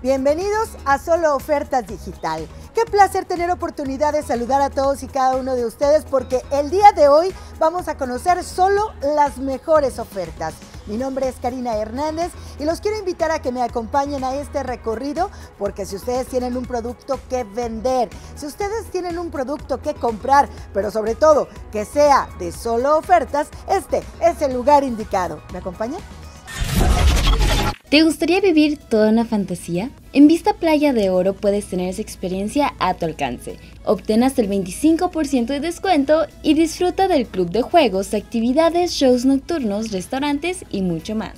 Bienvenidos a Solo Ofertas Digital. Qué placer tener oportunidad de saludar a todos y cada uno de ustedes porque el día de hoy vamos a conocer solo las mejores ofertas. Mi nombre es Karina Hernández y los quiero invitar a que me acompañen a este recorrido porque si ustedes tienen un producto que vender, si ustedes tienen un producto que comprar, pero sobre todo que sea de solo ofertas, este es el lugar indicado. ¿Me acompañan? ¿Te gustaría vivir toda una fantasía? En Vista Playa de Oro puedes tener esa experiencia a tu alcance. Obtén hasta el 25% de descuento y disfruta del club de juegos, actividades, shows nocturnos, restaurantes y mucho más.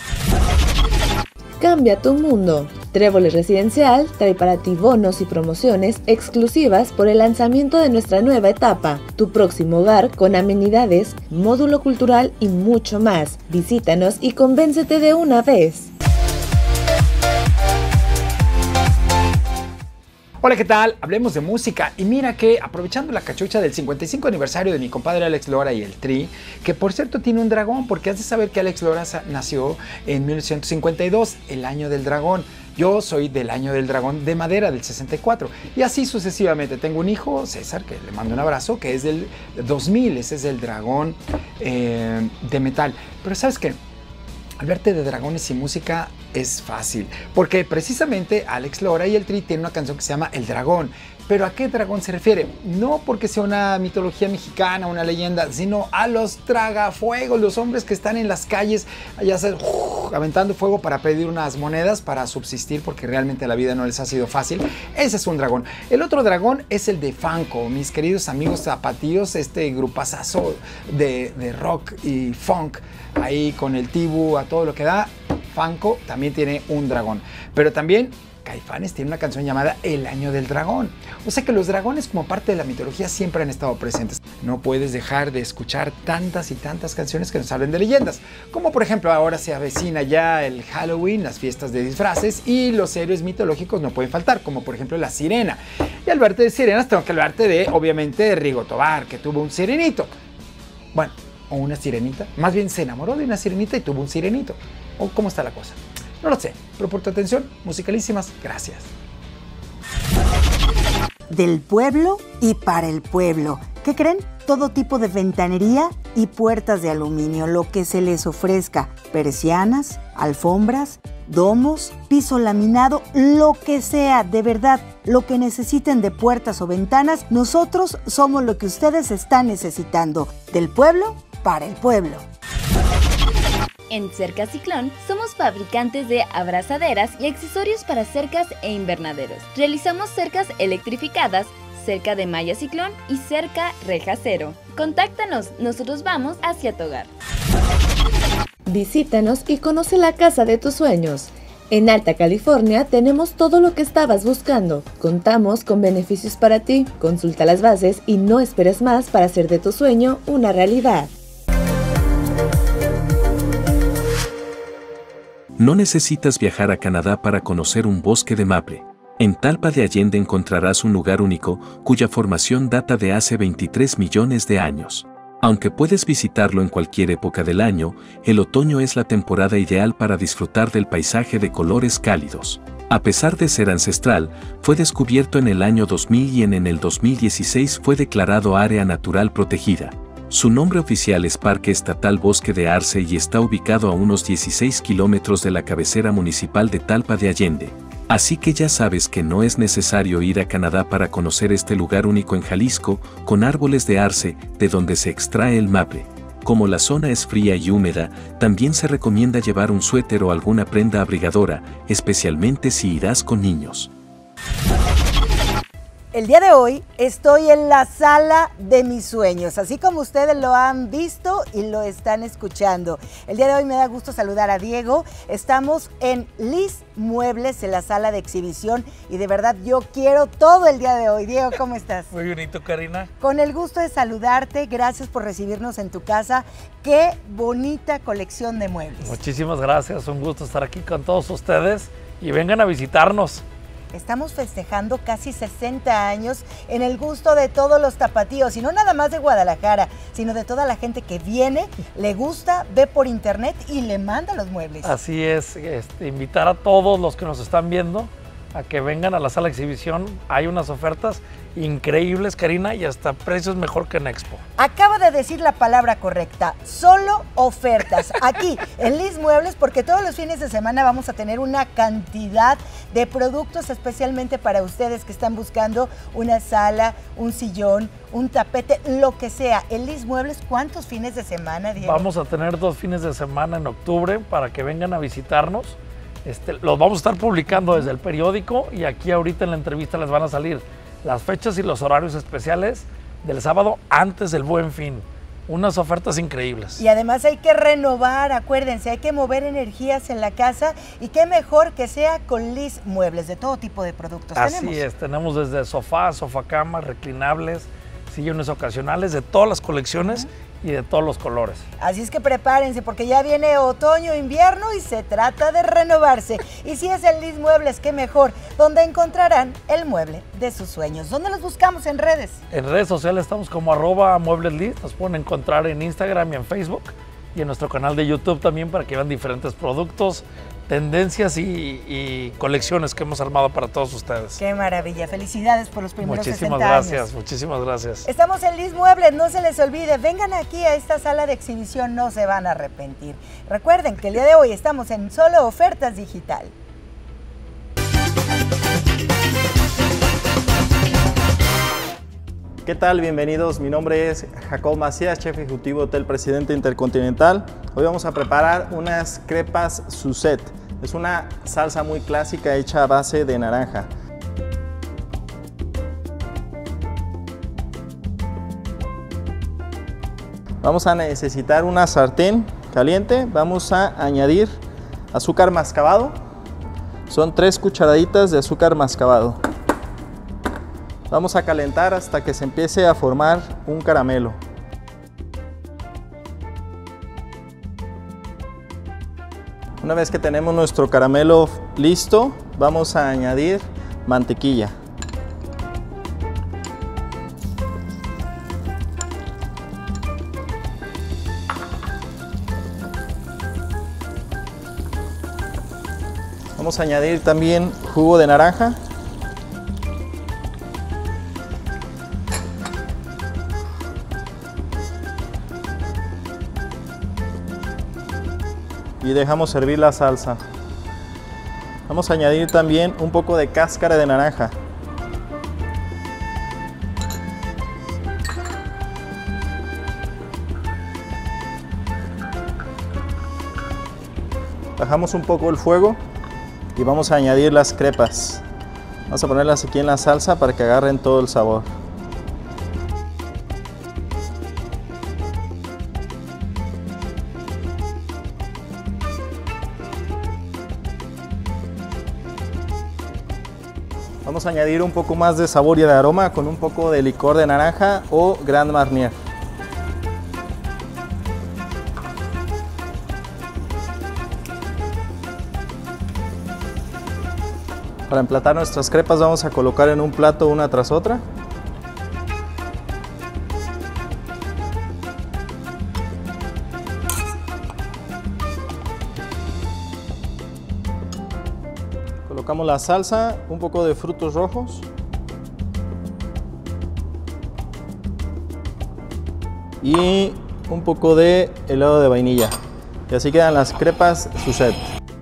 Cambia tu mundo. Tréboles Residencial trae para ti bonos y promociones exclusivas por el lanzamiento de nuestra nueva etapa, tu próximo hogar con amenidades, módulo cultural y mucho más. Visítanos y convéncete de una vez. Hola, ¿qué tal? Hablemos de música y mira que aprovechando la cachucha del 55 aniversario de mi compadre Alex Lora y el Tri, que por cierto tiene un dragón, porque has de saber que Alex Lora nació en 1952, el año del dragón. Yo soy del año del dragón de madera, del 64, y así sucesivamente. Tengo un hijo, César, que le mando un abrazo, que es del 2000, ese es el dragón de metal. Pero ¿sabes qué? Hablarte de dragones y música es fácil, porque precisamente Alex Lora y el Tri tienen una canción que se llama El Dragón. ¿Pero a qué dragón se refiere? No porque sea una mitología mexicana, una leyenda, sino a los tragafuegos, los hombres que están en las calles, allá aventando fuego para pedir unas monedas para subsistir, porque realmente la vida no les ha sido fácil. Ese es un dragón. El otro dragón es el de Fanco, mis queridos amigos zapatillos, este grupazazo de rock y funk, ahí con el Tibu a todo lo que da. Fanco también tiene un dragón, pero también Caifanes tiene una canción llamada El Año del Dragón. O sea que los dragones como parte de la mitología siempre han estado presentes. No puedes dejar de escuchar tantas y tantas canciones que nos hablen de leyendas. Como por ejemplo ahora se avecina ya el Halloween, las fiestas de disfraces y los héroes mitológicos no pueden faltar, como por ejemplo la sirena. Y al hablarte de sirenas tengo que hablarte de, obviamente, de Rigo Tobar, que tuvo un sirenito. Bueno, o una sirenita. Más bien se enamoró de una sirenita y tuvo un sirenito. ¿O cómo está la cosa? No lo sé, pero por tu atención, musicalísimas, gracias. Del pueblo y para el pueblo. ¿Qué creen? Todo tipo de ventanería y puertas de aluminio, lo que se les ofrezca. Persianas, alfombras, domos, piso laminado, lo que sea, de verdad, lo que necesiten de puertas o ventanas, nosotros somos lo que ustedes están necesitando. Del pueblo para el pueblo. En Cerca Ciclón somos fabricantes de abrazaderas y accesorios para cercas e invernaderos. Realizamos cercas electrificadas, cerca de malla ciclón y cerca reja cero. Contáctanos, nosotros vamos hacia tu hogar. Visítanos y conoce la casa de tus sueños. En Alta California tenemos todo lo que estabas buscando. Contamos con beneficios para ti. Consulta las bases y no esperes más para hacer de tu sueño una realidad. No necesitas viajar a Canadá para conocer un bosque de maple. En Talpa de Allende encontrarás un lugar único, cuya formación data de hace 23 millones de años. Aunque puedes visitarlo en cualquier época del año, el otoño es la temporada ideal para disfrutar del paisaje de colores cálidos. A pesar de ser ancestral, fue descubierto en el año 2000 y en el 2016 fue declarado área natural protegida. Su nombre oficial es Parque Estatal Bosque de Arce y está ubicado a unos 16 kilómetros de la cabecera municipal de Talpa de Allende. Así que ya sabes que no es necesario ir a Canadá para conocer este lugar único en Jalisco, con árboles de arce, de donde se extrae el maple. Como la zona es fría y húmeda, también se recomienda llevar un suéter o alguna prenda abrigadora, especialmente si irás con niños. El día de hoy estoy en la sala de mis sueños, así como ustedes lo han visto y lo están escuchando. El día de hoy me da gusto saludar a Diego. Estamos en Liz Muebles, en la sala de exhibición, y de verdad yo quiero todo el día de hoy. Diego, ¿cómo estás? Muy bonito, Karina. Con el gusto de saludarte, gracias por recibirnos en tu casa. Qué bonita colección de muebles. Muchísimas gracias, un gusto estar aquí con todos ustedes y vengan a visitarnos. Estamos festejando casi 60 años en el gusto de todos los tapatíos, y no nada más de Guadalajara, sino de toda la gente que viene, le gusta, ve por internet y le manda los muebles. Así es, invitar a todos los que nos están viendo a que vengan a la sala de exhibición. Hay unas ofertas increíbles, Karina, y hasta precios mejor que en Expo. Acaba de decir la palabra correcta, solo ofertas. Aquí en Liz Muebles, porque todos los fines de semana vamos a tener una cantidad de productos especialmente para ustedes que están buscando una sala, un sillón, un tapete, lo que sea. En Liz Muebles, ¿cuántos fines de semana, Diego? Vamos a tener 2 fines de semana en octubre para que vengan a visitarnos. Los vamos a estar publicando desde el periódico y aquí ahorita en la entrevista les van a salir las fechas y los horarios especiales del sábado antes del Buen Fin. Unas ofertas increíbles. Y además hay que renovar, acuérdense, hay que mover energías en la casa y qué mejor que sea con Liz Muebles, de todo tipo de productos. Así es, tenemos desde sofás, sofacamas, reclinables, sillones ocasionales, de todas las colecciones y de todos los colores. Así es que prepárense porque ya viene otoño, invierno y se trata de renovarse. Y si es en Liz Muebles, qué mejor, donde encontrarán el mueble de sus sueños. ¿Dónde los buscamos en redes? En redes sociales estamos como @mueblesliz, nos pueden encontrar en Instagram y en Facebook y en nuestro canal de YouTube también para que vean diferentes productos, tendencias y colecciones que hemos armado para todos ustedes. Qué maravilla, felicidades por los primeros 60 gracias, años. muchísimas gracias. Estamos en Liz Muebles, no se les olvide, vengan aquí a esta sala de exhibición, no se van a arrepentir. Recuerden que el día de hoy estamos en Solo Ofertas Digital. ¿Qué tal? Bienvenidos. Mi nombre es Jacob Macías, chef ejecutivo Hotel Presidente Intercontinental. Hoy vamos a preparar unas crepas Suzette. Es una salsa muy clásica hecha a base de naranja. Vamos a necesitar una sartén caliente. Vamos a añadir azúcar mascabado. Son 3 cucharaditas de azúcar mascabado. Vamos a calentar hasta que se empiece a formar un caramelo. Una vez que tenemos nuestro caramelo listo, vamos a añadir mantequilla. Vamos a añadir también jugo de naranja. Y dejamos servir la salsa. Vamos a añadir también un poco de cáscara de naranja. Bajamos un poco el fuego y vamos a añadir las crepas. Vamos a ponerlas aquí en la salsa para que agarren todo el sabor. Vamos a añadir un poco más de sabor y de aroma con un poco de licor de naranja o Grand Marnier. Para emplatar nuestras crepas vamos a colocar en un plato una tras otra. Colocamos la salsa, un poco de frutos rojos y un poco de helado de vainilla. Y así quedan las crepas Suzette.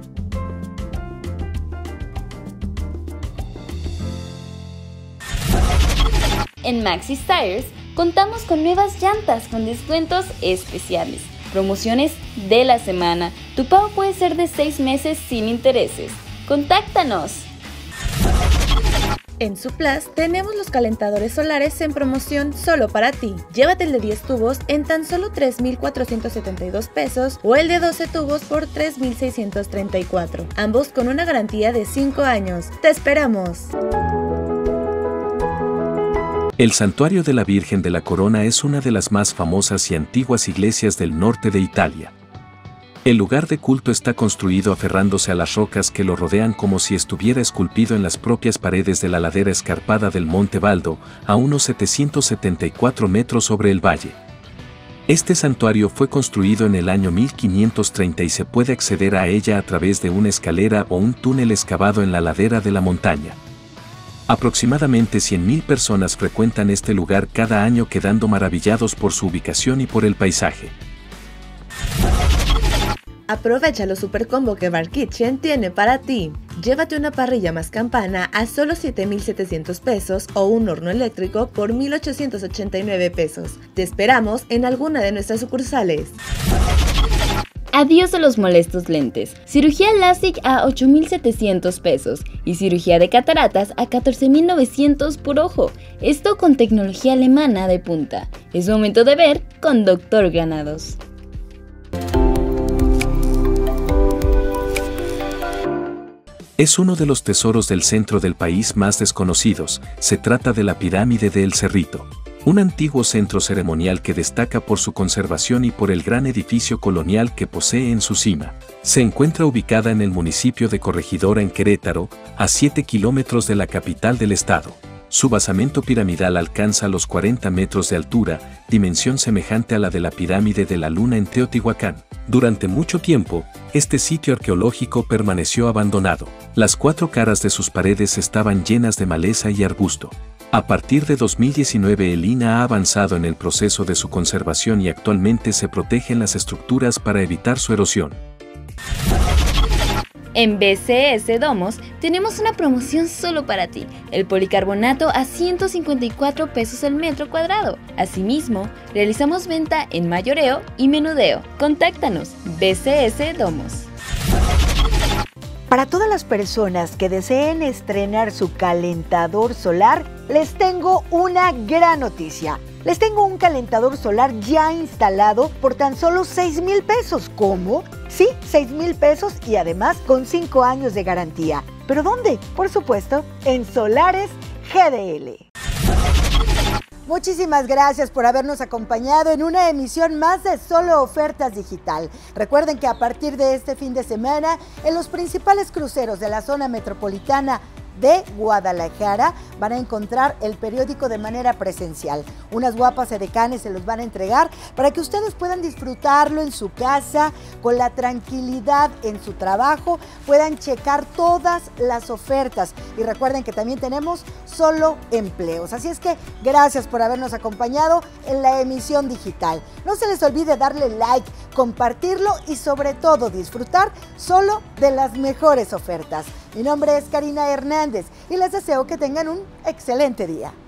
En Maxxis Tires contamos con nuevas llantas con descuentos especiales, promociones de la semana. Tu pago puede ser de 6 meses sin intereses. ¡Contáctanos! En Suplas tenemos los calentadores solares en promoción solo para ti. Llévate el de 10 tubos en tan solo 3,472 pesos o el de 12 tubos por 3,634. Ambos con una garantía de 5 años. ¡Te esperamos! El Santuario de la Virgen de la Corona es una de las más famosas y antiguas iglesias del norte de Italia. El lugar de culto está construido aferrándose a las rocas que lo rodean como si estuviera esculpido en las propias paredes de la ladera escarpada del Monte Baldo, a unos 774 metros sobre el valle. Este santuario fue construido en el año 1530 y se puede acceder a ella a través de una escalera o un túnel excavado en la ladera de la montaña. Aproximadamente 100.000 personas frecuentan este lugar cada año, quedando maravillados por su ubicación y por el paisaje. Aprovecha los super combo que Bar Kitchen tiene para ti. Llévate una parrilla más campana a solo 7,700 pesos o un horno eléctrico por 1,889 pesos. Te esperamos en alguna de nuestras sucursales. Adiós a los molestos lentes. Cirugía LASIK a 8,700 pesos y cirugía de cataratas a 14,900 por ojo. Esto con tecnología alemana de punta. Es momento de ver con Dr. Granados. Es uno de los tesoros del centro del país más desconocidos. Se trata de la pirámide de El Cerrito, un antiguo centro ceremonial que destaca por su conservación y por el gran edificio colonial que posee en su cima. Se encuentra ubicada en el municipio de Corregidora, en Querétaro, a 7 kilómetros de la capital del estado. Su basamento piramidal alcanza los 40 metros de altura, dimensión semejante a la de la pirámide de la Luna en Teotihuacán. Durante mucho tiempo, este sitio arqueológico permaneció abandonado. Las 4 caras de sus paredes estaban llenas de maleza y arbusto. A partir de 2019, el INAH ha avanzado en el proceso de su conservación y actualmente se protegen las estructuras para evitar su erosión. En BCS Domos tenemos una promoción solo para ti, el policarbonato a 154 pesos el metro cuadrado. Asimismo, realizamos venta en mayoreo y menudeo. Contáctanos, BCS Domos. Para todas las personas que deseen estrenar su calentador solar, les tengo una gran noticia. Les tengo un calentador solar ya instalado por tan solo 6,000 pesos. ¿Cómo? Sí, 6,000 pesos y además con 5 años de garantía. ¿Pero dónde? Por supuesto, en Solares GDL. Muchísimas gracias por habernos acompañado en una emisión más de Solo Ofertas Digital. Recuerden que a partir de este fin de semana, en los principales cruceros de la zona metropolitana de Guadalajara van a encontrar el periódico de manera presencial. Unas guapas edecanes se los van a entregar para que ustedes puedan disfrutarlo en su casa, con la tranquilidad en su trabajo, puedan checar todas las ofertas. Y recuerden que también tenemos Solo Empleos. Así es que gracias por habernos acompañado en la emisión digital. No se les olvide darle like, compartirlo y sobre todo disfrutar solo de las mejores ofertas. Mi nombre es Karina Hernández y les deseo que tengan un excelente día.